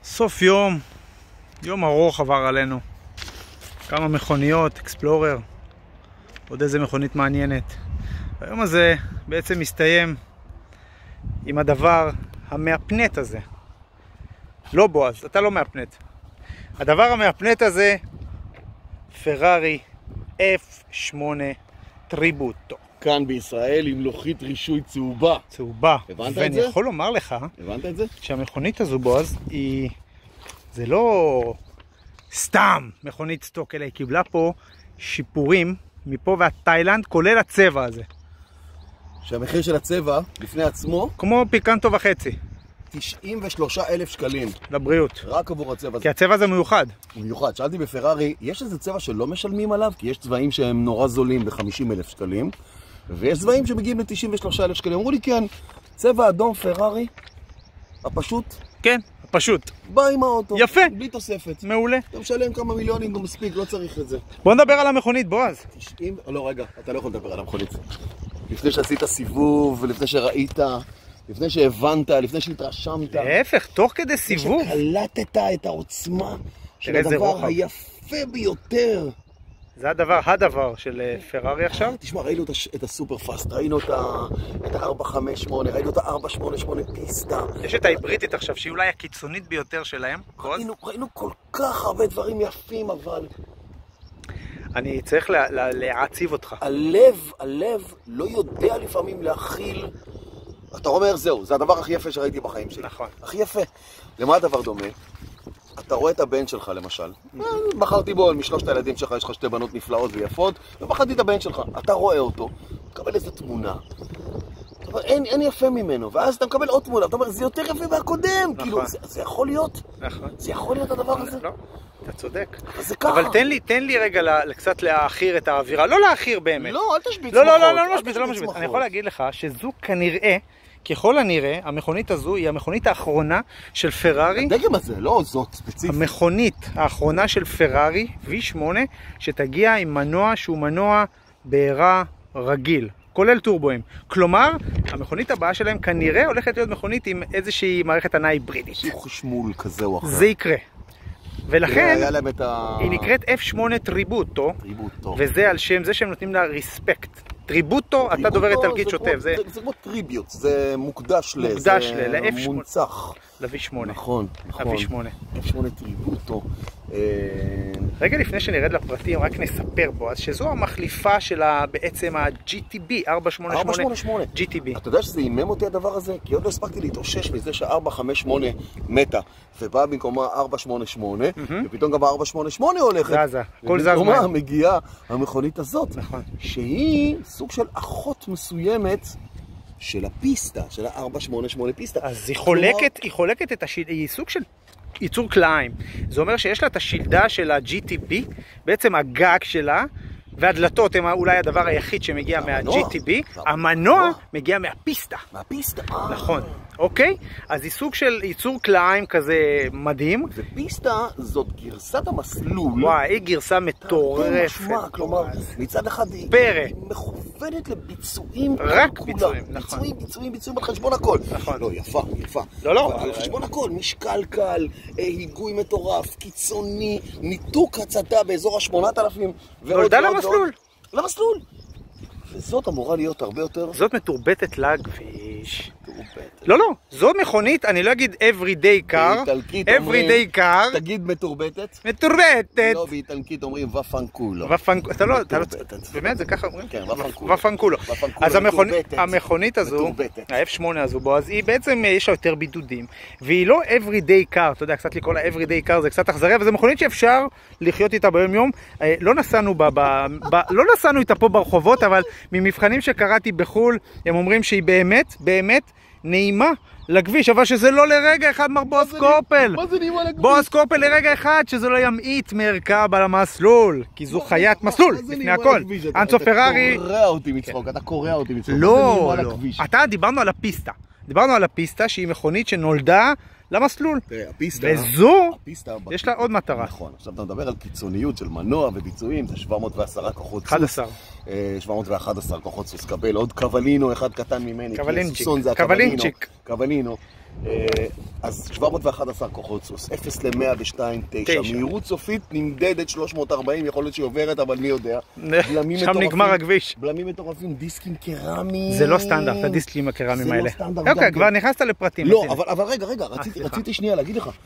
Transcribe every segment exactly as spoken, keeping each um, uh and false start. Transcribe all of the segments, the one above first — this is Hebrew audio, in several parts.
סוף יום, יום ארוך עבר עלינו. כמה מכוניות, אקספלורר, עוד איזה מכונית מעניינת. היום הזה בעצם מסתיים עם הדבר המאפנט הזה. לא בועז, אתה לא מאפנט. הדבר המאפנט הזה, פרארי אף שמונה טריבוטו. כאן בישראל עם לוחית רישוי צהובה. צהובה. הבנת את ואני זה? יכול לומר לך, הבנת את זה? שהמכונית הזו, בועז, היא... זה לא סתם מכונית סטוק, אלא היא קיבלה פה שיפורים מפה ועד תאילנד, כולל הצבע הזה. שהמחיר של הצבע בפני עצמו כמו פיקנטו וחצי. תשעים ושלושה אלף שקלים. לבריאות. רק עבור הצבע הזה. כי הצבע הזה מיוחד. מיוחד. שאלתי בפרארי, יש איזה צבע שלא משלמים עליו? כי יש צבעים שהם נורא זולים ב-חמישים אלף שקלים, ויש צבעים שמגיעים ל-תשעים ושלושה אלף שקלים. אמרו לי, כן, צבע אדום פרארי, הפשוט. כן, פשוט. בא עם האוטו. יפה. בלי תוספת. מעולה. אתה משלם כמה מיליונים, גם מספיק, לא צריך את זה. בוא נדבר על המכונית, בועז. תשעים... לא, רגע, אתה לא יכול לדבר על המכונית. לפני שעשית סיבוב, לפני שראית, לפני שהבנת, לפני שהתרשמת. להפך, תוך כדי סיבוב. שקלטת את העוצמה של איזה הדבר רוחב. היפה ביותר. זה הדבר, הדבר של פרארי עכשיו. תשמע, ראינו את הש- את הסופר פאסט, ראינו את ה- את ה-ארבע חמש שמונה, ראינו את ה-ארבע שמונה שמונה פיסטה. יש את ההיברידית עכשיו, שהיא אולי הקיצונית ביותר שלהם. בועז. ראינו, ראינו כל כך הרבה דברים יפים, אבל אני צריך לה, לה, להעציב אותך. הלב, הלב לא יודע לפעמים להכיל. אתה אומר, זהו, זה הדבר הכי יפה שראיתי בחיים שלי. נכון. הכי יפה. למה הדבר דומה? אתה רואה את הבן שלך למשל. בחרתי בו, משלושת הילדים שלך יש לך שתי בנות נפלאות ויפות, ובחרתי את הבן שלך. אתה רואה אותו, מקבל איזו תמונה. אתה אומר, אין, אין יפה ממנו, ואז אתה מקבל עוד תמונה, אתה אומר, זה יותר יפה מהקודם. נכון. כאילו, זה, זה יכול להיות? נכון. זה יכול להיות הדבר הזה? לא, אתה צודק. אבל זה ככה. אבל תן לי, תן לי רגע ל- קצת להאחיר את האווירה. לא להאחיר באמת. לא, אל תשביץ לא, לא, מוחות, לא, לא אל משביץ, לא תשביץ משביץ. מוחות. אני יכול להגיד לך שזו כנראה, ככל הנראה, המכונית הזו היא המכונית האחרונה של פרארי. הדגם הזה, לא זאת ספציפית. המכונית האחרונה של פרארי וי שמונה, שתגיע עם מנוע שהוא מנוע בעירה רגיל, כולל טורבואים. כלומר, המכונית הבאה שלהם כנראה הולכת להיות מכונית עם איזושהי מערכת הנעה היברידית. שהוא חשמול כזה או אחר. זה יקרה. ולכן היה להם את ה... היא נקראת אף שמונה טריבוטו, טריבוטו. וזה על שם זה שהם נותנים לה ריספקט. טריבוטו, אתה דובר איטלקית שוטף, זה זה כמו טריביוט, זה מוקדש ל... מוקדש זה ל- ל-אף שמונה. מונצח. ל-וי שמונה. נכון, נכון. ה-וי שמונה. אף שמונה טריבוטו. אה, רגע לפני שנרד לפרטים, רק נספר בו, אז שזו המחליפה של ה- בעצם ה-ג'י טי בי, ארבע שמונה ארבע שמונה שמונה שמונה. ג'י טי בי. אתה יודע שזה אימם אותי הדבר הזה? כי עוד לא הספקתי להתאושש מזה ש-ארבע חמש שמונה מתה, ובאה במקומה ארבע שמונה שמונה, ופתאום גם ה-ארבע שמונה שמונה הולכת. זזה, הכל זז ובמקומה מהר. מגיעה המכונית הזאת, נכון. שהיא סוג של אחות מסוימת של הפיסטה, של ה-ארבע שמונה שמונה פיסטה. אז היא חולקת, היא חולקת את השילדה, היא סוג של ייצור כלאיים. זה אומר שיש לה את השילדה של ה-ג'י טי בי, בעצם הגג שלה, והדלתות הם אולי הדבר היחיד שמגיע מה-ג'י טי בי, המנוע מגיע מהפיסטה. מהפיסטה. נכון, אוקיי? אז היא סוג של ייצור כלאיים כזה מדהים. ופיסטה זאת גרסת המסלול. וואי, היא גרסה מטורפת. משמע, כלומר, מצד אחד היא פרא. היא מכוונת לביצועים. רק כולה. ביצועים, נכון. ביצועים, ביצועים, ביצועים על חשבון הכל. נכון. לא, יפה, יפה. לא, לא. אבל על חשבון הכל, משקל קל, אה, היגוי מטורף, קיצוני, ניתוק הצתה באזור ה-שמונת אלפים. נולדה למסלול. למסלול. וזאת אמורה להיות הרבה יותר... זאת מתורבתת לכביש. מתורבתת. לא, לא, זו מכונית, אני לא אגיד everyday car, באיטלקית אומרים- everyday car, תגיד מתורבתת. מתורבתת. לא, באיטלקית אומרים ופנקולו. ופנקולו, אתה לא, אתה לא, מתורבתת. באמת זה ככה אומרים? כן, ופנקולו. ופנקולו. ופנקולו, אז המכונית- מתורבתת. המכונית הזו, מתורבתת. ה-אף שמונה הזו, בועז, היא בעצם, יש לה יותר בידודים, והיא לא everyday car, אתה יודע, קצת לקרוא לה everyday car זה קצת אכזרי, אבל זו מכונית שאפשר לחיות איתה ביום יום. אה, לא נסענו ב- ב- ב- לא נסענו איתה פה ברחובות, אבל ממבחנים שקראתי בחול, הם אומרים שהיא באמת, באמת נעימה לכביש, אבל שזה לא לרגע אחד מר בועז קופל. מה זה נעימה לכביש? בועז קופל לרגע אחד, שזה לא ימעיט מרכב על המסלול, כי זו חיית מסלול, מה זה לפני נעימה הכל. לכביש? אתה- אנצו אתה פרארי... קורע אותי מצחוק, אתה קורע אותי מצחוק. לא, מה זה נעימה לא. לכביש? אתה, דיברנו על הפיסטה. דיברנו על הפיסטה שהיא מכונית שנולדה למסלול. תראה, הפיסטה... וזו, הפיסטה... יש לה עוד מטרה. נכון, עכשיו אתה מדבר על קיצוניות של מנוע וביצועים, זה שבע מאות ועשרה כוחות סוס. אחד עשר. אה, שבע מאות ואחת עשר כוחות סוס, קבל עוד קבלינו אחד קטן ממני. כי קבלינצ'יק. הסוסון זה קבלינצ'יק. הקבלינו. קבלינו. אז שבע מאות ואחת עשרה כוחות סוס, אפס ל-מאה ושתיים נקודה תשע, מהירות סופית נמדדת שלוש מאות וארבעים, יכול להיות שהיא עוברת, אבל מי יודע. שם נגמר הכביש. בלמים מטורפים, דיסקים קרמיים. זה לא סטנדרט, הדיסקים הקרמיים האלה. זה לא סטנדרט. אוקיי, כבר נכנסת לפרטים. לא, אבל רגע, רגע, רציתי שנייה להגיד לך,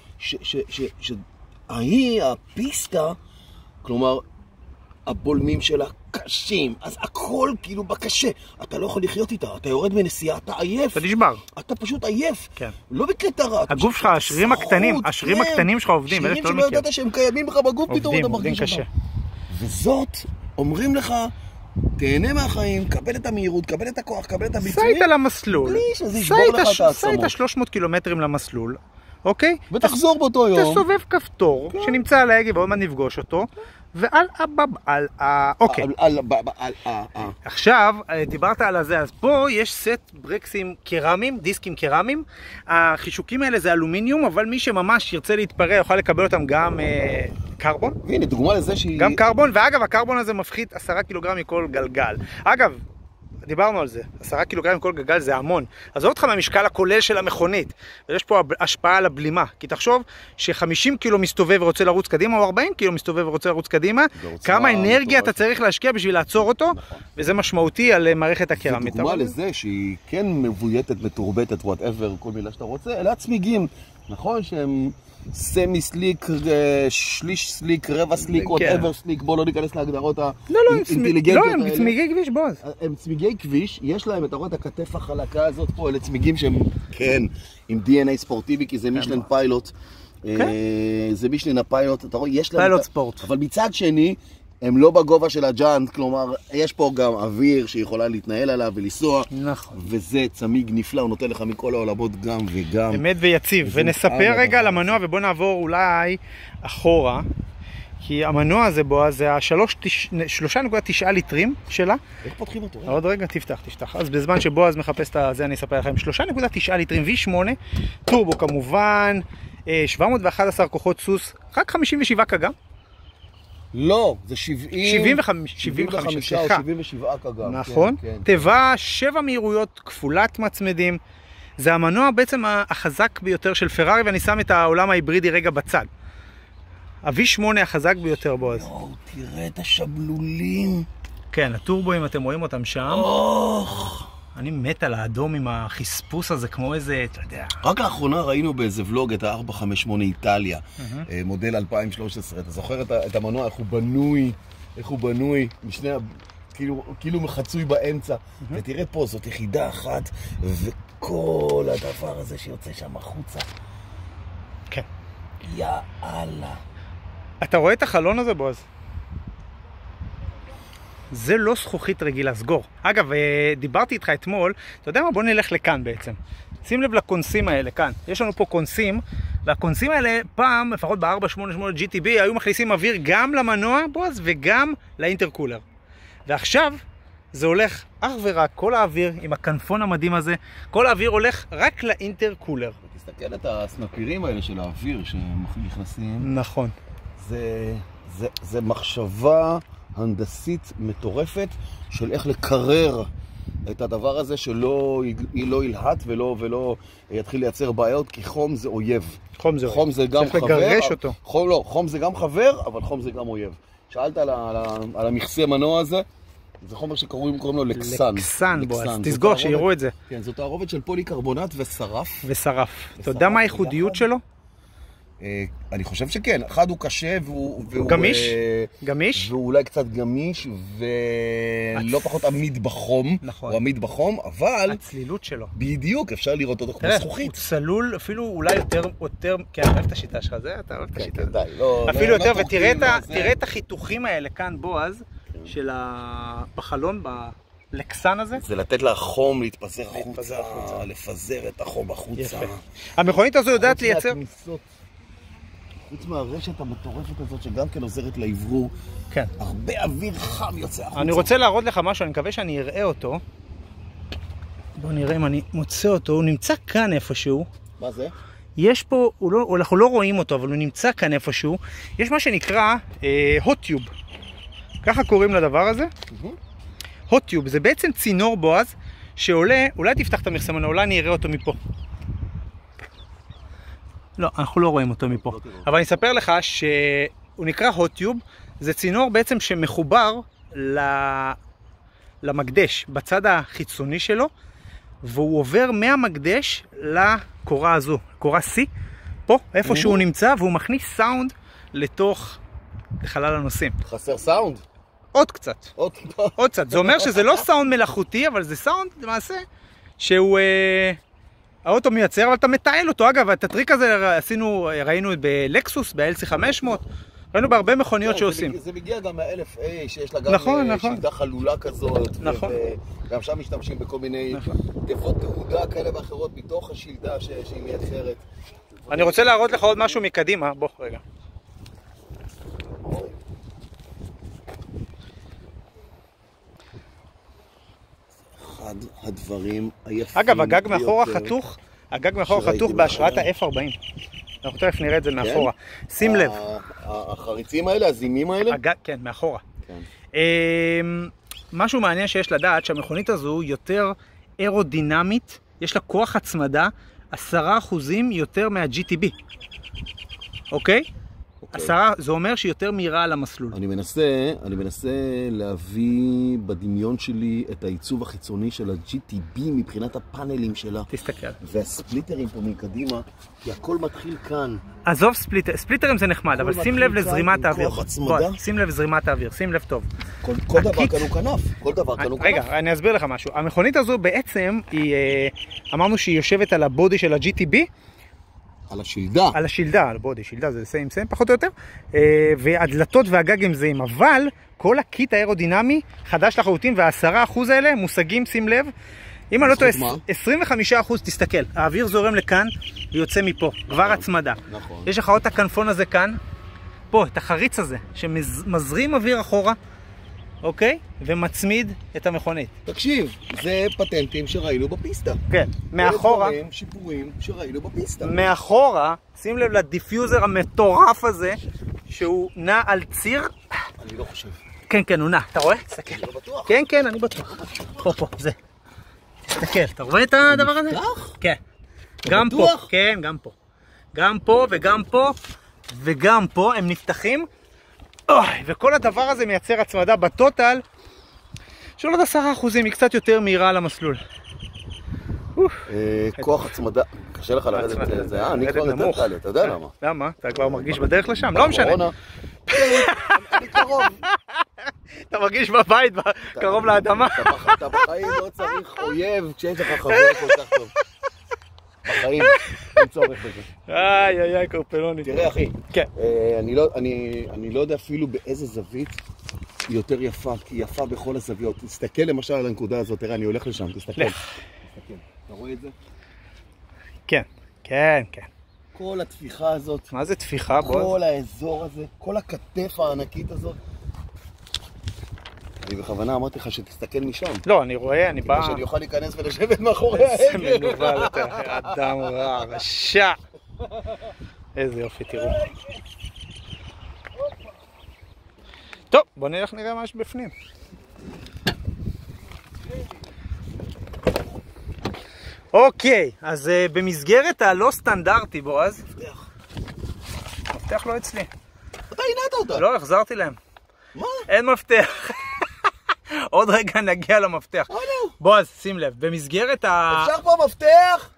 שהיא, הפיסטה, כלומר, הבולמים שלה קשים, אז הכל כאילו בקשה. אתה לא יכול לחיות איתה, אתה יורד מנסיעה, אתה עייף. אתה נשבר. אתה פשוט עייף. כן. לא בקטע רע. הגוף שלך, השרירים הקטנים, השרירים הקטנים שלך עובדים. שרירים שלא ידעת שהם קיימים לך בגוף, פתאום אתה מרגיש אותם. וזאת, אומרים לך, תהנה מהחיים, קבל את המהירות, קבל את הכוח, קבל את הביצועים. סע איתה למסלול. בלי שזה ישבור לך את העצמות. סע איתה שלוש מאות קילומטרים למסלול. אוקיי? ותחזור באותו יום. תסובב כפתור, שנמצא על ההגה ועוד מה נפגוש אותו, ועל הבב, על ה... אוקיי. על הבב, על ה... עכשיו, דיברת על הזה, אז פה יש סט ברקסים קרמיים, דיסקים קרמיים. החישוקים האלה זה אלומיניום, אבל מי שממש ירצה להתפרע יוכל לקבל אותם גם קרבון. והנה, דוגמה לזה שהיא... גם קרבון, ואגב, הקרבון הזה מפחית עשרה קילוגרם מכל גלגל. אגב, דיברנו על זה, עשרה קילוגרם מכל גלגל זה המון. עזוב אותך מהמשקל הכולל של המכונית, ויש פה השפעה על הבלימה, כי תחשוב ש-חמישים קילו מסתובב ורוצה לרוץ קדימה, או ארבעים קילו מסתובב ורוצה לרוץ קדימה, כמה אנרגיה אתה צריך להשקיע בשביל לעצור אותו, וזה משמעותי על מערכת הקרמית. זה דוגמה לזה שהיא כן מבויתת, מתורבתת, whatever, כל מילה שאתה רוצה, אלה הצמיגים, נכון שהם סמי סליק, שליש סליק, רבע סליק, whatever סליק, בוא לא ניכנס להגדרות האינטליגנטיות האלה. לא, הם צמיגי כביש, בועז. הם צמיגי כביש, יש להם, אתה רואה את הכתף החלקה הזאת פה, אלה צמיגים שהם, כן, עם די אן איי ספורטיבי, כי זה מישלן פיילוט. זה מישלן הפיילוט, אתה רואה, יש להם... פיילוט ספורט. אבל מצד שני, הם לא בגובה של הג'אנט, כלומר, יש פה גם אוויר שיכולה להתנהל עליו ולנסוע. נכון. וזה צמיג נפלא, הוא נותן לך מכל העולמות גם וגם. אמת ויציב. ונספר רגע על המנוע, ובוא נעבור אולי אחורה. כי המנוע הזה בו, זה ה-שלוש נקודה תשע ליטרים שלה. איך פותחים אותו? עוד רגע, תפתח, תפתח. אז בזמן שבועז מחפש את זה, אני אספר לכם. שלוש נקודה תשע ליטרים, וי שמונה, טורבו כמובן, שבע מאות ואחת עשרה כוחות סוס, רק חמישים ושבעה קג"ם. לא, זה שבעים... שבעים וחמש, שבעים וחמש, או שבעים ושבעה קג"ם. נכון. תיבה, שבע מהירויות, כפולת מצמדים. זה המנוע בעצם החזק ביותר של פרארי, ואני שם את העולם ההיברידי רגע בצד. ה-וי שמונה החזק ביותר בו אז. יואו, תראה את השבלולים. כן, הטורבואים, אתם רואים אותם שם. אוח. אני מת על האדום עם החספוס הזה, כמו איזה, אתה יודע. רק לאחרונה ראינו באיזה ולוג את ה-ארבע חמש שמונה איטליה, מודל אלפיים ושלוש עשרה. אתה זוכר את המנוע, איך הוא בנוי, איך הוא בנוי, משני, כאילו מחצוי באמצע. ותראה פה, זאת יחידה אחת, וכל הדבר הזה שיוצא שם החוצה. כן. יאללה. אתה רואה את החלון הזה, בועז? זה לא זכוכית רגילה, סגור. אגב, דיברתי איתך אתמול, אתה יודע מה? בוא נלך לכאן בעצם. שים לב לקונסים האלה, כאן. יש לנו פה קונסים, והקונסים האלה פעם, לפחות ב-ארבע שמונה שמונה ג'י טי בי, היו מכניסים אוויר גם למנוע, בועז, וגם לאינטרקולר. ועכשיו, זה הולך אך ורק, כל האוויר עם הכנפון המדהים הזה, כל האוויר הולך רק לאינטרקולר. תסתכל את הסנפירים האלה של האוויר שנכנסים. נכון. זה, זה, זה מחשבה הנדסית מטורפת של איך לקרר את הדבר הזה שלא לא ילהט ולא, ולא יתחיל לייצר בעיות, כי חום זה אויב. חום זה אויב. חום זה גם חבר. צריך לגרש אותו. חום, לא, חום זה גם חבר, אבל חום זה גם אויב. שאלת על, על, על המכסה מנוע הזה, זה חומר שקוראים לו לקסן. לקסן, בועז. תסגור שיראו את זה. כן, זאת תערובת של פוליקרבונט ושרף. ושרף. אתה יודע מה הייחודיות שלו? אני חושב שכן. אחד הוא קשה והוא... גמיש? גמיש? והוא אולי קצת גמיש ולא פחות עמיד בחום. נכון. הוא עמיד בחום, אבל... הצלילות שלו. בדיוק, אפשר לראות אותו כמו זכוכית. הוא צלול אפילו אולי יותר... כן, אתה אוהב את השיטה שלך, זה? אתה אוהב את השיטה. כן, די. לא... אפילו יותר, ותראה את החיתוכים האלה כאן, בועז, של בחלון, בלקסן הזה. זה לתת לחום להתפזר החוצה, לפזר את החום החוצה. המכונית הזו יודעת לייצר... חוץ מהרשת המטורפת הזאת שגם כן עוזרת לעברור, כן. הרבה אוויר חם יוצא החוצה. אני רוצה להראות לך משהו, אני מקווה שאני אראה אותו. בוא נראה אם אני מוצא אותו, הוא נמצא כאן איפשהו. מה זה? יש פה, לא, אנחנו לא רואים אותו, אבל הוא נמצא כאן איפשהו. יש מה שנקרא הוט-טיוב. ככה קוראים לדבר הזה. הוט-טיוב, זה בעצם צינור, בועז, שעולה, אולי תפתח את המכסה מנוע, אולי אני אראה אותו מפה. לא, אנחנו לא רואים אותו מפה. אבל אני אספר לך שהוא נקרא הוט-טיוב, זה צינור בעצם שמחובר למקדש בצד החיצוני שלו, והוא עובר מהמקדש לקורה הזו, קורה C, פה, איפה שהוא נמצא, והוא מכניס סאונד לתוך חלל הנוסעים. חסר סאונד? עוד קצת. עוד עוד קצת. זה אומר שזה לא סאונד מלאכותי, אבל זה סאונד למעשה שהוא אה, האוטו מייצר, אבל אתה מתעל אותו. אגב, את הטריק הזה עשינו, ראינו בלקסוס, ב-אל סי חמש מאות, ראינו בהרבה מכוניות שעושים. זה מגיע גם מה-אלף איי, שיש לה גם שיטה חלולה כזאת. נכון. וגם שם משתמשים בכל מיני תיבות תעודה כאלה ואחרות מתוך השלדה שהיא מייצרת. אני רוצה להראות לך עוד משהו מקדימה. בוא, רגע. אחד הדברים היפים. אגב, הגג מאחורה חתוך, הגג מאחורה חתוך בהשראת ה-אף ארבעים. אנחנו תכף נראה את זה מאחורה. שים לב. החריצים האלה, הזימים האלה? כן, מאחורה. משהו מעניין שיש לדעת שהמכונית הזו יותר אירודינמית, יש לה כוח הצמדה עשרה אחוזים יותר מה-ג'י טי בי. אוקיי? עשרה, זה אומר שהיא יותר מהירה על המסלול. אני מנסה, אני מנסה להביא בדמיון שלי את העיצוב החיצוני של ה-ג'י טי בי מבחינת הפאנלים שלה. תסתכל. והספליטרים פה מקדימה, כי הכל מתחיל כאן. עזוב ספליטר, ספליטרים זה נחמד, אבל שים לב לזרימת האוויר. שים לב לזרימת האוויר, שים לב טוב. כל דבר כאן הוא כנף, כל דבר כאן הוא כנף. רגע, אני אסביר לך משהו. המכונית הזו בעצם, אמרנו שהיא יושבת על הבודי של ה-ג'י טי בי, על השילדה. על השילדה, על בודי, שילדה זה סיים סיים, פחות או יותר. והדלתות והגג הם זהים, אבל כל הקיט האירודינמי חדש לחלוטין, והעשרה אחוז האלה מושגים, שים לב. אם אני לא טועה, עשרים וחמישה אחוז, תסתכל, האוויר זורם לכאן ויוצא מפה, כבר הצמדה. נכון. יש לך עוד את הכנפון הזה כאן, פה, את החריץ הזה, שמזרים אוויר אחורה, אוקיי? ומצמיד את המכונית. תקשיב, זה פטנטים שראינו בפיסטה. כן, מאחורה. זה שיפורים שראינו בפיסטה. מאחורה, שים לב לדיפיוזר המטורף הזה, שהוא נע על ציר. אני לא חושב. כן, כן, הוא נע. אתה רואה? תסתכל. אני לא בטוח. כן, כן, אני בטוח. פה, פה, זה. תסתכל, אתה רואה את הדבר הזה? נפתח? כן. גם פה, כן, גם פה. גם פה וגם פה וגם פה הם נפתחים. אוי, וכל הדבר הזה מייצר הצמדה בטוטל של עוד עשרה אחוזים, היא קצת יותר מהירה על המסלול. כוח הצמדה, קשה לך לרדת את זה, אני כבר יותר קל, אתה יודע למה? למה? אתה כבר מרגיש בדרך לשם? לא משנה. אני קרוב. אתה מרגיש בבית, קרוב לאדמה. אתה בחיים לא צריך אויב כשיש לך חבר כל כך טוב. בחיים, אין צורך בזה. איי איי איי, קורפלוני. תראה אחי, כן. אני לא יודע אפילו באיזה זווית היא יותר יפה, כי היא יפה בכל הזוויות. תסתכל למשל על הנקודה הזאת, תראה, אני הולך לשם, תסתכל. תסתכל, אתה רואה את זה? כן, כן, כן. כל התפיחה הזאת. מה זה תפיחה? כל האזור הזה, כל הכתף הענקית הזאת. אני בכוונה אמרתי לך שתסתכל משם. לא, אני רואה, אני בא... כדי שאני אוכל להיכנס ולשבת מאחורי ההגה. איזה מנוול אתה, אדם רע, רשע. איזה יופי, תראו. טוב, בוא נלך נראה מה יש בפנים. אוקיי, אז במסגרת הלא סטנדרטי, בועז. מפתח. מפתח לא אצלי. אתה עינית אותה. לא, החזרתי להם. מה? אין מפתח. עוד רגע נגיע למפתח. בועז, שים לב, במסגרת ה... אפשר פה מפתח?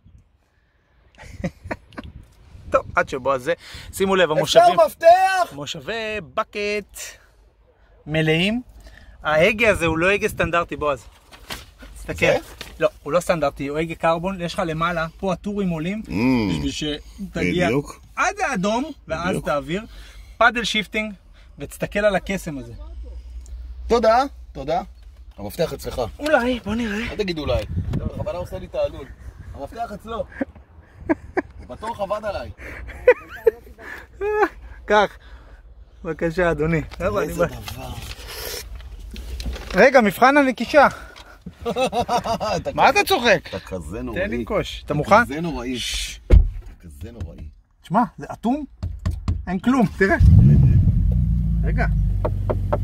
טוב, עד שבועז זה. שימו לב, המושבים... אפשר מפתח? מושבי בקט מלאים. ההגה הזה הוא לא הגה סטנדרטי, בועז. תסתכל. לא, הוא לא סטנדרטי, הוא הגה קרבון. יש לך למעלה, פה הטורים עולים, בשביל שתגיע עד האדום, ואז תעביר. פאדל שיפטינג, ותסתכל על הקסם הזה. תודה, תודה. המפתח אצלך. אולי, בוא נראה. אל תגיד אולי. בכוונה עושה לי תעלול. המפתח אצלו. בטוח עבד עליי. כך. בבקשה, אדוני. איזה דבר. רגע, מבחן הנקישה. מה אתה צוחק? אתה כזה נוראי. תן לי קוש. אתה מוכן? אתה כזה נוראי. אתה כזה נוראי. תשמע, זה אטום? אין כלום, תראה. רגע.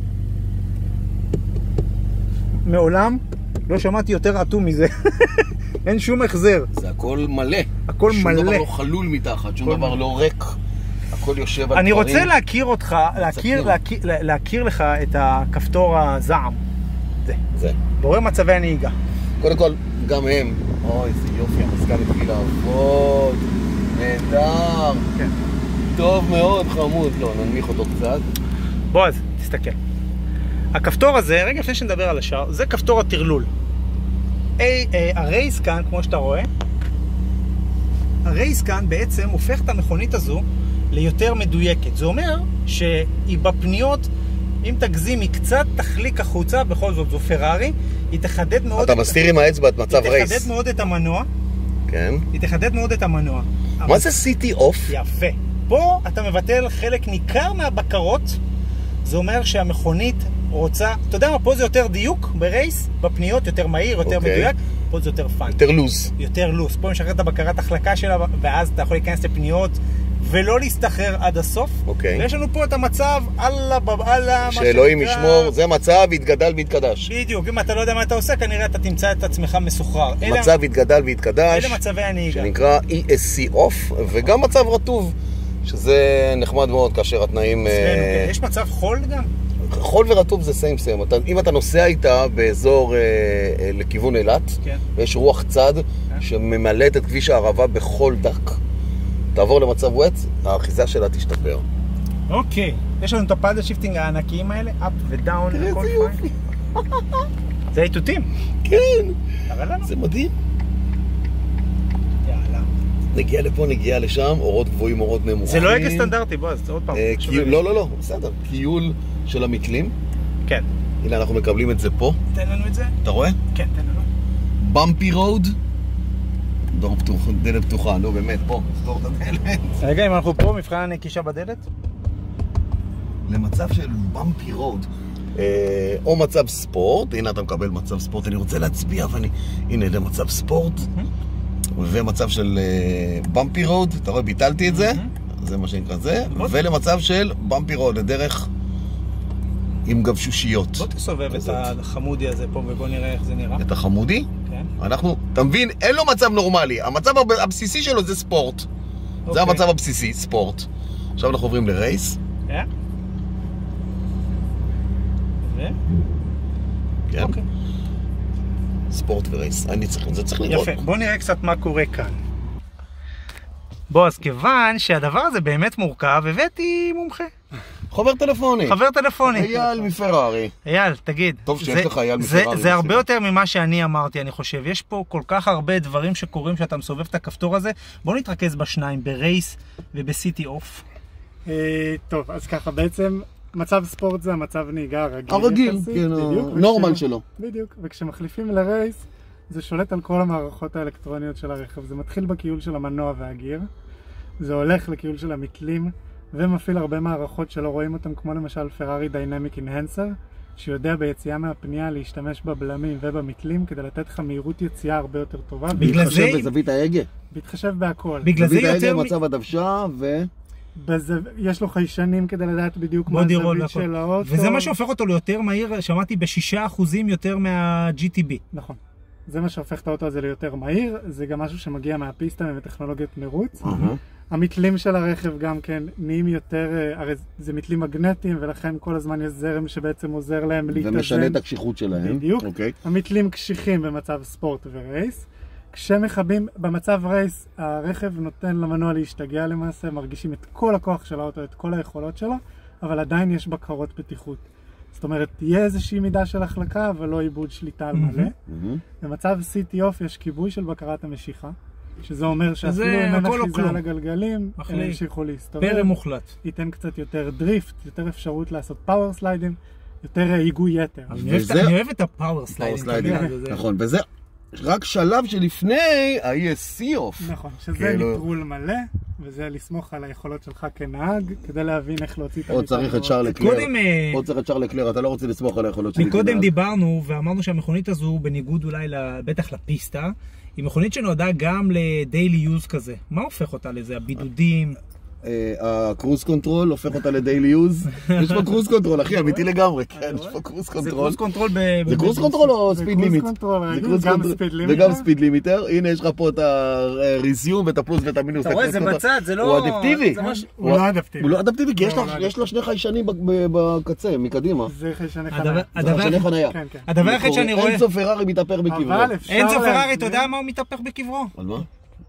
מעולם לא שמעתי יותר אטום מזה. אין שום החזר. זה הכל מלא. הכל שום מלא. שום דבר לא חלול מתחת, שום דבר לא ריק. הכל יושב על דברים. אני רוצה להכיר אותך, להכיר, להכיר, להכיר לך את הכפתור הזעם. זה. זה. בורר מצבי הנהיגה. קודם כל, גם הם. אוי, איזה יופי, המזגן התחיל לעבוד. נהדר. כן. טוב מאוד, חמוד. לא, ננמיך אותו קצת. בוא אז, תסתכל. הכפתור הזה, רגע לפני שנדבר על השאר, זה כפתור הטרלול. הרייס כאן, כמו שאתה רואה, הרייס כאן בעצם הופך את המכונית הזו ליותר מדויקת. זה אומר שהיא בפניות, אם תגזים, היא קצת תחליק החוצה, בכל זאת זו פרארי, היא תחדד מאוד... אתה מסתיר עם האצבע את מצב רייס. היא תחדד מאוד את המנוע. כן. היא תחדד מאוד את המנוע. מה זה סיטי אוף? יפה. פה אתה מבטל חלק ניכר מהבקרות. זה אומר שהמכונית רוצה... אתה יודע מה? פה זה יותר דיוק ברייס, בפניות, יותר מהיר, יותר אוקיי. מדויק. פה זה יותר פאן. יותר לוז. יותר לוז. פה משחרר את הבקרת החלקה שלה, ואז אתה יכול להיכנס לפניות ולא להסתחרר עד הסוף. אוקיי. ויש לנו פה את המצב, אללה בבאללה, מה שאלוהים ישמור, זה מצב התגדל והתקדש. בדיוק. אם אתה לא יודע מה אתה עושה, כנראה אתה תמצא את עצמך מסוחרר. מצב התגדל והתקדש. אלה מצבי הנהיגה. שנקרא אי אס סי אוף, וגם מצב רטוב, שזה נחמד מאוד כאשר התנאים... יש מצב חול גם? חול ורטוב זה סיים סיים. אם אתה נוסע איתה באזור לכיוון אילת, ויש רוח צד שממלאת את כביש הערבה בחול דק, תעבור למצב ווט, האחיזה שלה תשתפר. אוקיי. יש לנו את הפאדל שיפטינג הענקיים האלה, אפ ודאון. תראה איזה יופי. זה איתותים. כן. תראה לנו. זה מדהים. יאללה. נגיע לפה, נגיע לשם, אורות גבוהים, אורות נמוכים. זה לא הגה סטנדרטי, בוא, אז עוד פעם. לא, לא, לא, בסדר. קיול של המתלים. כן. הנה, אנחנו מקבלים את זה פה. תן לנו את זה. אתה רואה? כן, תן לנו. במפי רוד. דור פתוח, דלת פתוחה, נו באמת, פה, ספור את הדלת. רגע, אם אנחנו פה, מבחן הנקישה בדלת? למצב של במפי רוד. או מצב ספורט, הנה אתה מקבל מצב ספורט, אני רוצה להצביע, ואני... הנה, זה מצב ספורט. ומצב של במפי רוד, אתה רואה, ביטלתי את זה. זה מה שנקרא זה. ולמצב של במפי רוד, לדרך עם גבשושיות. בוא תסובב את החמודי הזה פה, ובוא נראה איך זה נראה. את החמודי? כן. אנחנו, אתה מבין, אין לו מצב נורמלי. המצב הבסיסי שלו זה ספורט. זה המצב הבסיסי, ספורט. עכשיו אנחנו עוברים לרייס. כן. ו? כן. אוקיי. ספורט ורייס. אני צריך, זה צריך לראות. יפה, בוא נראה קצת מה קורה כאן. בוא, אז כיוון שהדבר הזה באמת מורכב, הבאתי מומחה. חבר טלפוני. חבר טלפוני. אייל מפרארי. אייל, תגיד. טוב שיש לך אייל מפרארי. זה הרבה יותר ממה שאני אמרתי, אני חושב. יש פה כל כך הרבה דברים שקורים שאתה מסובב את הכפתור הזה. בוא נתרכז בשניים, ברייס ובסיטי אוף. טוב, אז ככה, בעצם מצב ספורט זה המצב נהיגה הרגיל. הרגיל, כן, נורמל שלו. בדיוק, וכשמחליפים לרייס, זה שולט על כל המערכות האלקטרוניות של הרכב. זה מתחיל בקיול של המנוע והגיר, זה הולך לקיול של המתלים, ומפעיל הרבה מערכות שלא רואים אותם, כמו למשל פרארי דיינמיק אנהנסר, שיודע ביציאה מהפנייה להשתמש בבלמים ובמתלים כדי לתת לך מהירות יציאה הרבה יותר טובה. בהתחשב בזווית ההגה. בהתחשב בהכל. בגלל זה יותר... זווית ההגה מצב הדוושה ו... בזו... יש לו חיישנים כדי לדעת בדיוק מה הזווית של האוטו. וזה מה שהופך אותו ליותר מהיר, שמעתי בשישה אחוזים יותר מה-ג'י טי בי. נכון. זה מה שהופך את האוטו הזה ליותר מהיר, זה גם משהו שמגיע מהפיסטה ומטכנולוגיית מרוץ. המתלים של הרכב גם כן נהיים יותר, הרי זה מתלים מגנטיים ולכן כל הזמן יש זרם שבעצם עוזר להם להתאזן. ומשנה את הקשיחות שלהם. בדיוק. המתלים קשיחים במצב ספורט ורייס. כשמכבים במצב רייס, הרכב נותן למנוע להשתגע למעשה, מרגישים את כל הכוח של האוטו, את כל היכולות שלו, אבל עדיין יש בקרות בטיחות. זאת אומרת, תהיה איזושהי מידה של החלקה, אבל לא איבוד שליטה על מלא. במצב סיטי אוף יש כיבוי של בקרת המשיכה, שזה אומר שאפילו אם אין אחיזה על הגלגלים, הם ימשיכו להסתובב. פרם מוחלט. ייתן קצת יותר דריפט, יותר אפשרות לעשות פאוור סליידים, יותר היגוי יתר. אני אוהב את הפאוור סליידים. נכון, וזה רק שלב שלפני ה-אי אס סי אוף. נכון, שזה נטרול מלא, וזה לסמוך על היכולות שלך כנהג, כדי להבין איך להוציא את עוד צריך את שרל לקלר. עוד צריך את שרל לקלר, אתה לא רוצה לסמוך על היכולות שלי. מקודם דיברנו ואמרנו שהמכונית הזו, בניגוד אולי בטח לפיסטה, היא מכונית שנועדה גם לדיילי יוז כזה. מה הופך אותה לזה? הבידודים? הקרוז קונטרול הופך אותה לדיילי יוז. יש פה קרוז קונטרול, אחי, אמיתי לגמרי, כן, יש פה קרוז קונטרול. זה קרוז קונטרול ב... זה קרוז קונטרול או ספיד לימיט? זה קרוז קונטרול, גם ספיד לימיטר. וגם ספיד לימיטר. הנה יש לך פה את הריזיום ואת הפלוס ואת המינוס. אתה רואה, זה בצד, זה לא... הוא אדפטיבי. הוא לא אדפטיבי. הוא לא אדפטיבי, כי יש לו שני חיישנים בקצה, מקדימה. זה חיישני חניה. זה חיישני חניה. הדבר היחיד שאני רואה... אנצו פרארי מתהפך בקברו. אנצו פרארי, אתה יודע מה הוא מתהפך בקברו? על מה?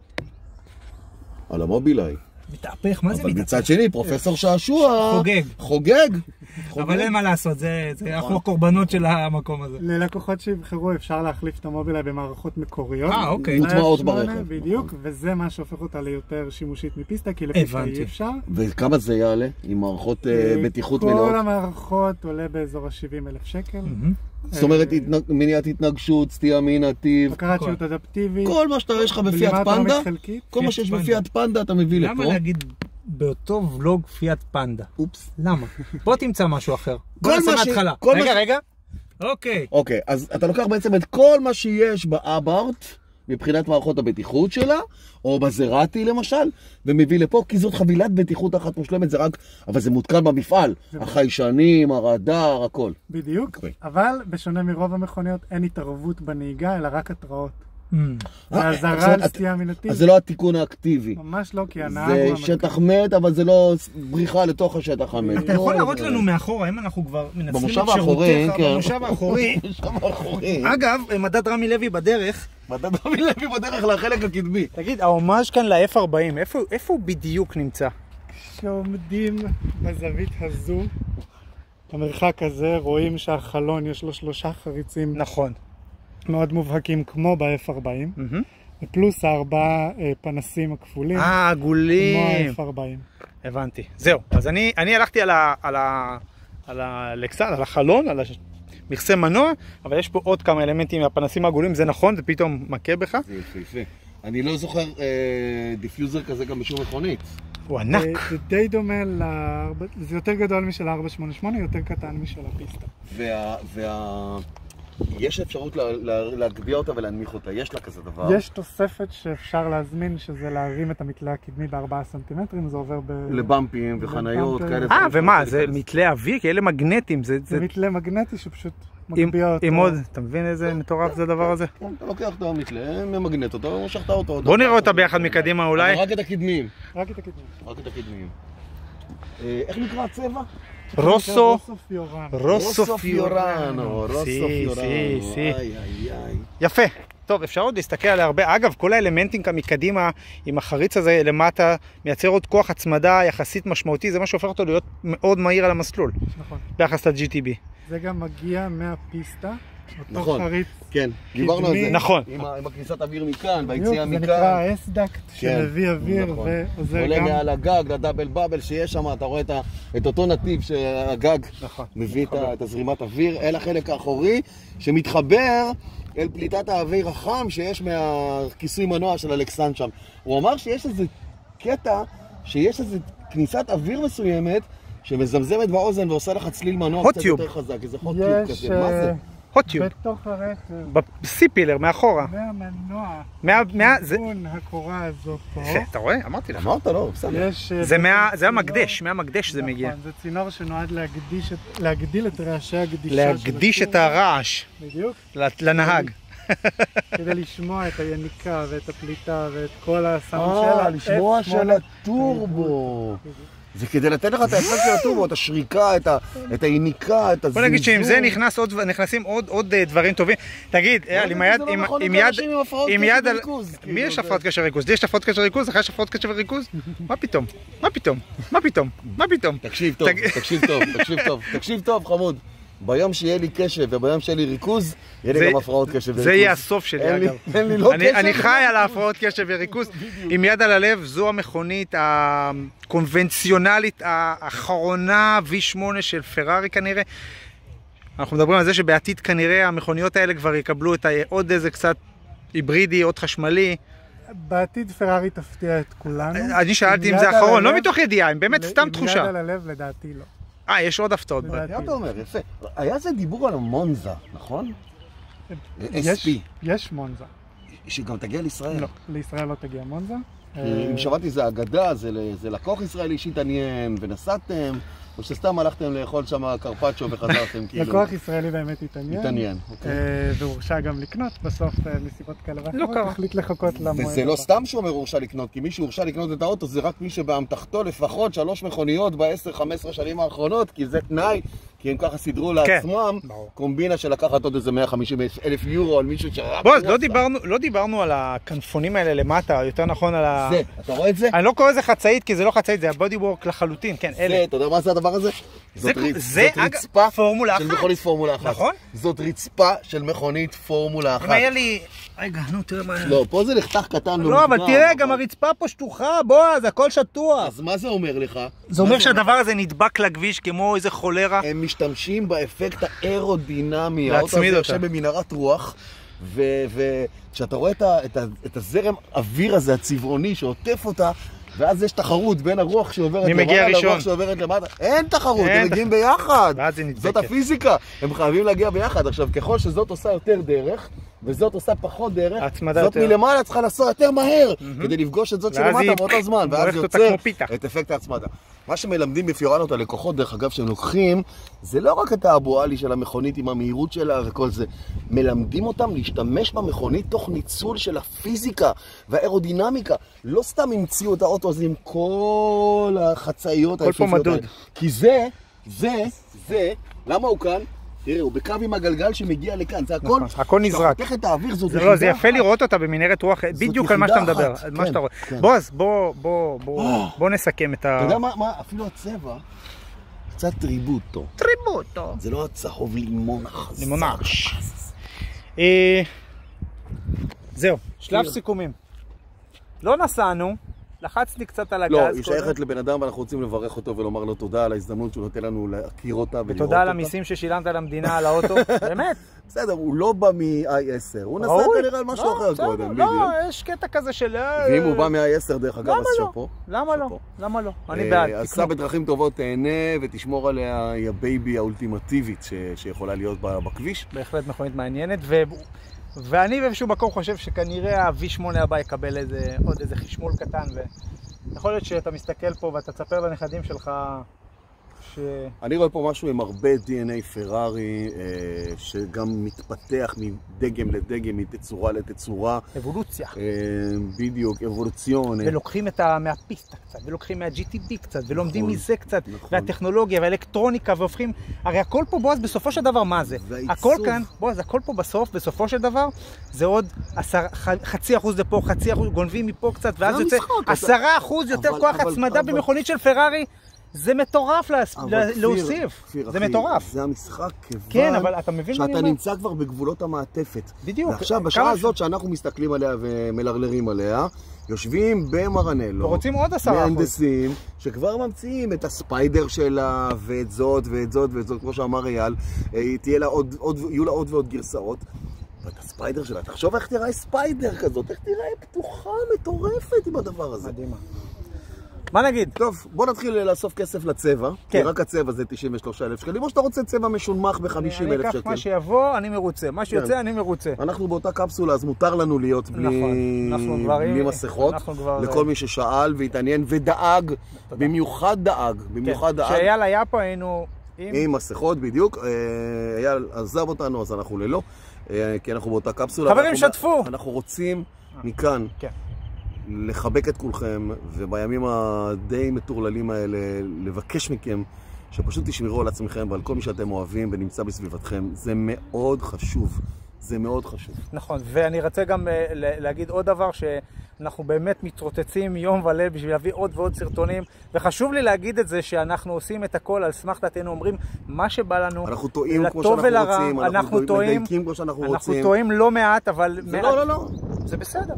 על המובילאיי. מתהפך, מה זה מתהפך? אבל מצד שני, פרופסור שעשוע... חוגג. חוגג. אבל אין מה לעשות, זה אנחנו הקורבנות של המקום הזה. ללקוחות שיבחרו אפשר להחליף את המובילאיי במערכות מקוריות. אה, אוקיי. מוטמעות ברכב. בדיוק, וזה מה שהופך אותה ליותר שימושית מפיסטה, כי לפיסטה אי אפשר. וכמה זה יעלה? עם מערכות בטיחות מלאות? כל המערכות עולה באזור ה-שבעים אלף שקל. זאת אומרת, מניעת התנגשות, סטייה מנתיב. בקרת שירות אדפטיבית. כל מה שאתה יש לך בפיאט פנדה, כל מה שיש בפיאט פנדה אתה מביא לפה. למה להגיד באותו ולוג פיאט פנדה? אופס. למה? בוא תמצא משהו אחר. בוא נעשה מההתחלה. רגע, רגע. אוקיי. אוקיי, אז אתה לוקח בעצם את כל מה שיש באברט, מבחינת מערכות הבטיחות שלה, או בזרטי למשל, ומביא לפה, כי זאת חבילת בטיחות אחת מושלמת, זה רק, אבל זה מותקן במפעל, החיישנים, הרדאר, הכל. בדיוק, אבל בשונה מרוב המכוניות, אין התערבות בנהיגה, אלא רק התראות. זה הזרה על סטייה מנתיב. אז זה לא התיקון האקטיבי. ממש לא, כי הנהג הוא... זה שטח מת, אבל זה לא בריחה לתוך השטח המת. אתה יכול להראות לנו מאחורה, אם אנחנו כבר מנצלים את שירותיך, במושב האחורי. במושב האחורי. אגב, מדד רמי לוי בדרך. מדד רמי לוי בדרך לחלק הקדמי. תגיד, ההומאז' כאן ל-אף ארבעים, איפה הוא בדיוק נמצא? כשעומדים בזווית הזו, המרחק הזה, רואים שהחלון יש לו שלושה חריצים. נכון. מאוד מובהקים כמו ב-אף ארבעים, ופלוס הארבעה פנסים הכפולים. אה, עגולים. כמו ה-אף ארבעים. הבנתי. זהו, אז אני, אני הלכתי על ה... על ה... על הלקסל, על החלון, על המכסה מנוע, אבל יש פה עוד כמה אלמנטים מהפנסים העגולים, זה נכון, זה פתאום מכה בך. זה יפה יפה. אני לא זוכר אה, דיפיוזר כזה גם בשום מכונית. הוא ענק. זה די דומה, ל... זה יותר גדול משל ה-ארבע שמונה שמונה, יותר קטן משל הפיסטה. וה... וה... יש אפשרות לה, לה, להגביה אותה ולהנמיך אותה, יש לה כזה דבר. יש תוספת שאפשר להזמין, שזה להרים את המתלה הקדמי בארבעה סנטימטרים, זה עובר ב... לבמפים וחניות כאלה. אה, ומה, זה מתלה אוויר? כי אלה מגנטים. זה, זה... זה מתלה מגנטי שפשוט מגביה אותו. עם עוד, אתה מבין איזה מטורף זה הדבר הזה? כן, אתה לוקח את המתלה, ממגנט אותו, ומשכת אותו. בוא נראה אותה ביחד מקדימה אולי. רק את הקדמיים. רק את הקדמיים. רק את הקדמיים. איך נקרא הצבע? רוסו פיורנו. רוסו פיורנו. רוסו פיורנו. יפה. טוב, אפשר עוד להסתכל עליה הרבה. אגב, כל האלמנטים כאן מקדימה עם החריץ הזה למטה מייצר עוד כוח הצמדה יחסית משמעותי. זה מה שהופך אותו להיות מאוד מהיר על המסלול. נכון. ביחס ל-ג'י טי בי. זה גם מגיע מהפיסטה. נכון, חריץ כן, דיברנו על זה. נכון. עם הכניסת אוויר מכאן, ביציאה מכאן. זה נקרא אס-דקט שמביא אוויר ועוזר גם... עולה מעל הגג לדאבל באבל שיש שם, אתה רואה את אותו נתיב שהגג מביא את הזרימת אוויר אל החלק האחורי, שמתחבר אל פליטת האוויר החם שיש מהכיסוי מנוע של אלכסן שם. הוא אמר שיש איזה קטע, שיש איזה כניסת אוויר מסוימת, שמזמזמת באוזן ועושה לך צליל מנוע קצת יותר חזק, איזה הוט-טיוב כזה, מה זה? הוט-טיוב. בתוך הרצף. בסי-פילר, מאחורה. מהמנוע. מהכיוון הקורה הזאת פה. אתה רואה? אמרתי לך. אמרת, לא, בסדר. זה המקדש, מהמקדש זה מגיע. זה צינור שנועד להגדיל את רעשי הגדישה. להגדיש את הרעש. בדיוק. לנהג. כדי לשמוע את היניקה ואת הפליטה ואת כל הסאונד שלה. אה, לשמוע של הטורבו. זה כדי לתת לך את האפקט של הטורבו, את השריקה, את היניקה, את הזלזול. בוא נגיד שעם זה נכנסים עוד דברים טובים. תגיד, אייל, עם יד... עם יד על... מי יש הפרעות קשב וריכוז? לי יש הפרעות קשב וריכוז? לך יש הפרעות קשב וריכוז? מה פתאום? מה פתאום? מה פתאום? מה פתאום? תקשיב טוב, תקשיב טוב, תקשיב טוב, תקשיב טוב, חמוד. ביום שיהיה לי קשב וביום שיהיה לי ריכוז, יהיה לי גם הפרעות קשב וריכוז. זה יהיה הסוף שלי, אגב. אין לי לא קשב. אני חי על ההפרעות קשב וריכוז. עם יד על הלב, זו המכונית הקונבנציונלית האחרונה וי שמונה של פרארי כנראה. אנחנו מדברים על זה שבעתיד כנראה המכוניות האלה כבר יקבלו את עוד איזה קצת היברידי, עוד חשמלי. בעתיד פרארי תפתיע את כולנו. אני שאלתי אם זה האחרון, לא מתוך ידיעה, אם באמת סתם תחושה. עם יד על הלב לדעתי לא. אה, יש עוד הפתעות. מה אתה אומר? יפה. היה זה דיבור על מונזה, נכון? יש, יש מונזה. שגם תגיע לישראל. לא, לישראל לא תגיע מונזה. אם שמעתי זה אגדה, זה לקוח ישראלי שהתעניין ונסעתם, או שסתם הלכתם לאכול שם קרפצ'ו וחזרתם כאילו... לקוח ישראלי באמת התעניין. התעניין, אוקיי. והורשע גם לקנות בסוף מסיבות כאלה ואחרות. לא קרה. החליט לחכות למועד. וזה לא סתם שאומר הורשע לקנות, כי מי שהורשע לקנות את האוטו זה רק מי שבאמתחתו לפחות שלוש מכוניות ב-עשר חמש עשרה שנים האחרונות, כי זה תנאי, כי הם ככה סידרו לעצמם קומבינה שלקחת עוד איזה מאה וחמישים אלף יורו על מישהו שרק... בוא, אז לא דיברנו על הכנפונים האלה למטה, יותר נכון על ה... זה, אתה רואה את זה? אני לא קורא לזה חצאית, כי זה לא חצאית, זה הבודי וורק לחלוטין, כן, אלה. זה, אתה יודע מה זה הדבר הזה? זאת רצפה פורמולה של מכונית פורמולה אחת. נכון? זאת רצפה של מכונית פורמולה אחת. אם היה לי... רגע, נו, תראה מה... לא, פה זה נחתך קטן. לא, אבל תראה, גם הרצפה פה שטוחה, בוא, זה הכל שטוח. אז מה זה אומר לך? זה אומר שהדבר הזה נדבק לכביש כמו איזה חולרה. הם משתמשים באפקט האירודינמי. להצמיד אותה. האוטו הזה יושב במנהרת רוח, וכשאתה רואה את הזרם אוויר הזה, הצבעוני, שעוטף אותה, ואז יש תחרות בין הרוח שעוברת למעלה לרוח שעוברת למטה. אין תחרות, הם מגיעים ביחד. זאת הפיזיקה, הם חייבים להגיע ביחד. עכשיו, ככל שזאת עושה יותר דרך, וזאת עושה פחות דרך, זאת מלמעלה צריכה לעשות יותר מהר, כדי לפגוש את זאת שלמטה באותו זמן, ואז יוצר את אפקט ההצמדה. מה שמלמדים בפיורנות הלקוחות, דרך אגב, שהם לוקחים, זה לא רק את האבואלי של המכונית עם המהירות שלה וכל זה, מלמדים אותם להשתמש במכונית תוך ניצול של הפיזיקה והאירודינמיקה. לא סתם המציאו את האוטו הזה עם כל החצאיות היפהפיות האלה. כי זה, זה, זה, למה הוא כאן? תראה, הוא בקו עם הגלגל שמגיע לכאן, זה הכל... הכל נזרק. אתה חותך את האוויר, זאת יחידה אחת. זה יפה לראות אותה במנהרת רוח, בדיוק על מה שאתה מדבר, על מה שאתה רואה. בוא, אז בוא נסכם את ה... אתה יודע מה, אפילו הצבע, קצת טריבוטו. טריבוטו. זה לא הצהוב לימון החזק. לימון החזק. זהו, שלב סיכומים. לא נסענו. לחצתי קצת על הגז. לא, היא שייכת לבן אדם ואנחנו רוצים לברך אותו ולומר לו תודה על ההזדמנות שהוא נותן לנו להכיר אותה ולראות אותה. ותודה על המיסים ששילמת למדינה על האוטו, באמת. בסדר, הוא לא בא מ-איי עשר, הוא נסע כנראה על משהו אחר קודם, בדיוק. לא, יש קטע כזה של... ואם הוא בא מ-איי עשר דרך אגב, אז שפו. למה לא? למה לא? אני בעד. אז סע בדרכים טובות, תהנה ותשמור עליה, היא הבייבי האולטימטיבית שיכולה להיות בכביש. בהחלט מכונית מעניינת, ואני באיזשהו מקום חושב שכנראה ה-וי שמונה הבא יקבל עוד איזה חשמול קטן, ויכול להיות שאתה מסתכל פה ואתה תספר לנכדים שלך ש... אני רואה פה משהו עם הרבה די אן איי פרארי, שגם מתפתח מדגם לדגם, מתצורה לתצורה. אבולוציה. בדיוק, אבולוציון. ולוקחים מהפיסטה קצת, ולוקחים מה-ג'י טי בי קצת, ולומדים מזה קצת, והטכנולוגיה והאלקטרוניקה, והופכים... הרי הכל פה, בועז, בסופו של דבר, מה זה? הכל כאן, בועז, הכל פה בסוף, בסופו של דבר, זה עוד חצי אחוז לפה, חצי אחוז, גונבים מפה קצת, ואז יוצא עשרה אחוז יותר כוח הצמדה במכונית של פרארי. זה מטורף להוסיף, זה מטורף. זה המשחק כיוון שאתה נמצא כבר בגבולות המעטפת. בדיוק. ועכשיו, בשעה הזאת שאנחנו מסתכלים עליה ומלרלרים עליה, יושבים במרנלו, ורוצים עוד עשרה אחוז. מהנדסים שכבר ממציאים את הספיידר שלה, ואת זאת ואת זאת ואת זאת, כמו שאמר אייל, יהיו לה עוד ועוד גרסאות. ואת הספיידר שלה, תחשוב איך תראה ספיידר כזאת, איך תראה פתוחה, מטורפת עם הדבר הזה. מדהימה. מה נגיד? טוב, בוא נתחיל לאסוף כסף לצבע, כי רק הצבע זה תשעים ושלושה אלף שקלים, או שאתה רוצה צבע משונמך ב-חמישים אלף שקל. אני אקח מה שיבוא, אני מרוצה, מה שיוצא, אני מרוצה. אנחנו באותה קפסולה, אז מותר לנו להיות בלי מסכות, לכל מי ששאל והתעניין ודאג, במיוחד דאג, במיוחד דאג. כשאייל היה פה היינו עם מסכות, בדיוק. אייל עזב אותנו, אז אנחנו ללא, כי אנחנו באותה קפסולה. חברים, שתפו! אנחנו רוצים מכאן לחבק את כולכם, ובימים הדי מטורללים האלה, לבקש מכם שפשוט תשמרו על עצמכם ועל כל מי שאתם אוהבים ונמצא בסביבתכם. זה מאוד חשוב. זה מאוד חשוב. נכון, ואני רוצה גם להגיד עוד דבר, שאנחנו באמת מתרוצצים יום וליל בשביל להביא עוד ועוד סרטונים, וחשוב לי להגיד את זה שאנחנו עושים את הכל על סמך דעתנו, אומרים מה שבא לנו, אנחנו טועים כמו שאנחנו רוצים, אנחנו מדייקים כמו שאנחנו רוצים. אנחנו טועים לא מעט, אבל... זה לא, לא, לא. זה בסדר.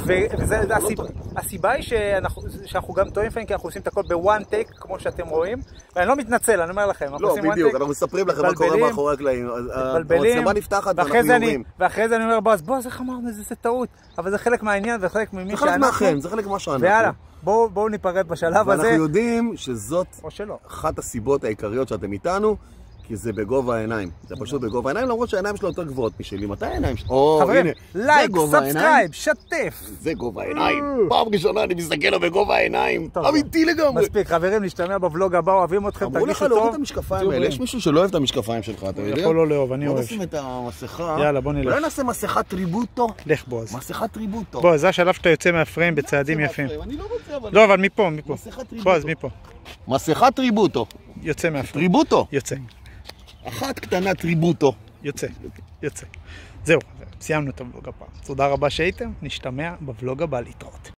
והסיבה היא שאנחנו גם טועים לפעמים, כי אנחנו עושים את הכל בוואן טייק, כמו שאתם רואים, ואני לא מתנצל, אני אומר לכם. לא, בדיוק, אנחנו מספרים לכם מה קורה מאחורי הקלעים. המצלמה נפתחת ואנחנו יורים. ואחרי זה אני אומר, בועז, בועז, איך אמרנו, זה טעות. אבל זה חלק מהעניין וחלק ממי שאנחנו. זה חלק מהחיים, זה חלק מה שאנחנו. ויאללה, בואו ניפרד בשלב הזה. ואנחנו יודעים שזאת אחת הסיבות העיקריות שאתם איתנו, כי זה בגובה העיניים. זה פשוט בגובה העיניים, למרות שהעיניים שלו יותר גבוהות משלי. מתי העיניים שלו? או, חברים, הנה. לייק, זה גובה העיניים. סאבסקרייב, שתף. זה גובה העיניים. פעם ראשונה אני מסתכל לו בגובה העיניים. טוב, אמיתי לגמרי. מספיק, חברים, נשתמע בבלוג הבא, אוהבים אתכם, אמרו לך תרגישו להוריד טוב. את המשקפיים תהיו האלה. בריאים. יש מישהו שלא אוהב את המשקפיים שלך, אתה יודע? יכול לא לאהוב, אני בוא אוהב. נשים את המסכה. יאללה, בוא נלך. אולי נעשה מסכה טריבוטו? לך בועז. מסכה טריבוטו. בוא, זה השלב שאתה יוצא מהפריים בצעדים יפים. אני לא רוצה, אבל... לא, אבל מפה, מפה. מסכה טריבוטו. בועז, מפה. מסכה טריבוטו. יוצא מהפריים. טריבוטו. יוצא. אחת קטנה טריבוטו. יוצא. יוצא. זהו, סיימנו את הבלוג הפעם. תודה רבה שהייתם, נשתמע בבלוג הבא להתראות.